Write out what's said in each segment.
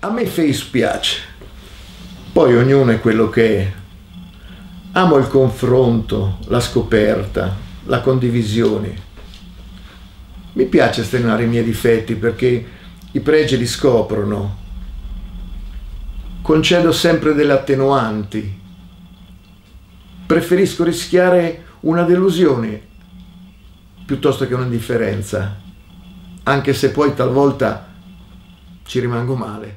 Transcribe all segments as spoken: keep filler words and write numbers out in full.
A me Face piace, poi ognuno è quello che è. Amo il confronto, la scoperta, la condivisione. Mi piace esternare i miei difetti perché i pregi li scoprono. Concedo sempre delle attenuanti. Preferisco rischiare una delusione piuttosto che un'indifferenza, anche se poi talvolta ci rimango male.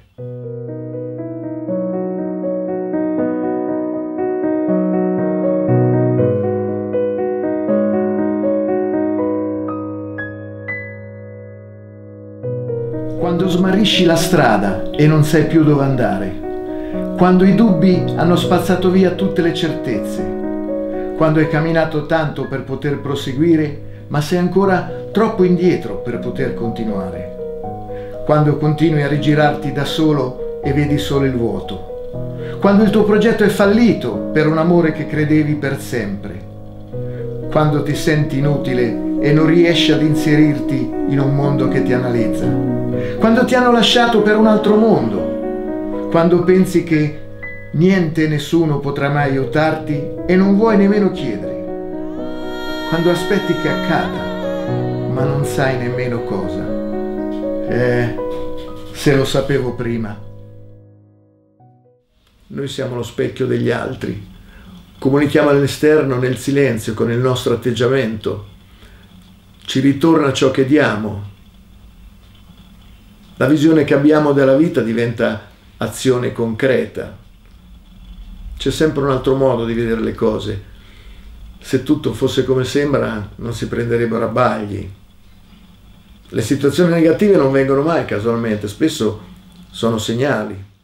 Quando smarrisci la strada e non sai più dove andare, quando i dubbi hanno spazzato via tutte le certezze, quando hai camminato tanto per poter proseguire, ma sei ancora troppo indietro per poter continuare, quando continui a rigirarti da solo e vedi solo il vuoto, quando il tuo progetto è fallito per un amore che credevi per sempre, quando ti senti inutile e non riesci ad inserirti in un mondo che ti analizza, quando ti hanno lasciato per un altro mondo, quando pensi che niente e nessuno potrà mai aiutarti e non vuoi nemmeno chiedere, quando aspetti che accada, ma non sai nemmeno cosa. Eh, se lo sapevo prima. Noi siamo lo specchio degli altri, comunichiamo all'esterno nel silenzio con il nostro atteggiamento, ci ritorna ciò che diamo. La visione che abbiamo della vita diventa azione concreta. C'è sempre un altro modo di vedere le cose. Se tutto fosse come sembra, non si prenderebbero a bagli. Le situazioni negative non vengono mai casualmente, spesso sono segnali.